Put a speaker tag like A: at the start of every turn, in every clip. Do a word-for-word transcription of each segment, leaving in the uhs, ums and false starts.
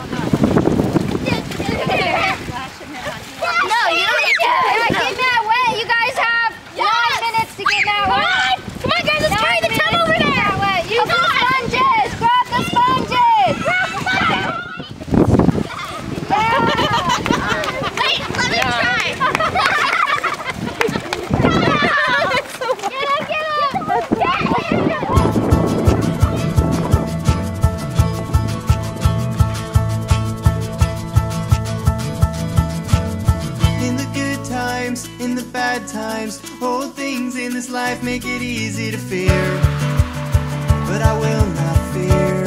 A: No, you don't need to. Yeah, get Matt wet. You guys have nine minutes to get Matt wet.
B: Come on, guys, let's carry the tub over there.
A: Matt wet. Use the sponges. Grab the sponges.
B: Grab the sponges. Wait, let me try. Get up, get up. Get up.
C: In the good times, in the bad times, all things in this life make it easy to fear. But I will not fear.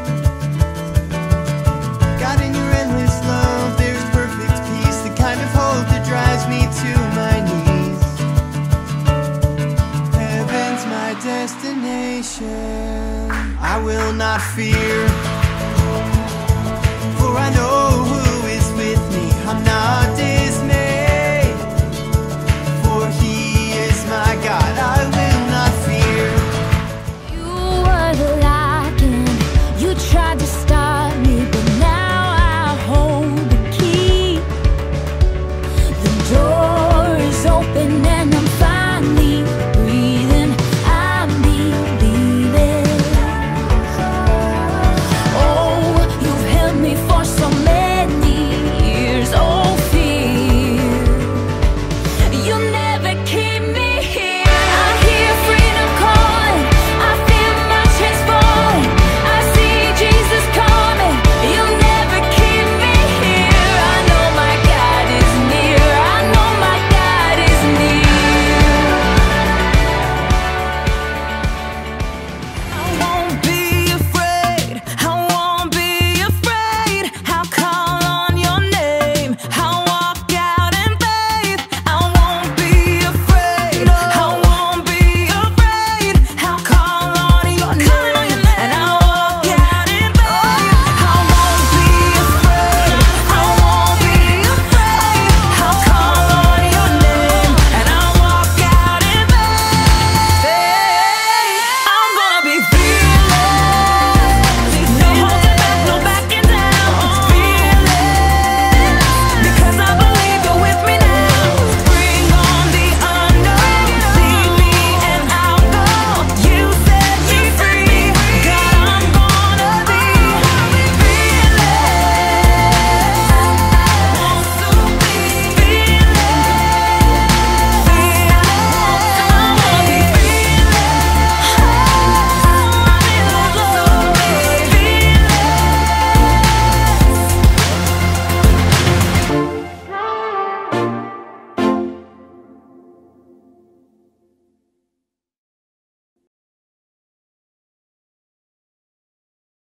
C: God, in your endless love, there's perfect peace, the kind of hope that drives me to my knees. Heaven's my destination. I will not fear.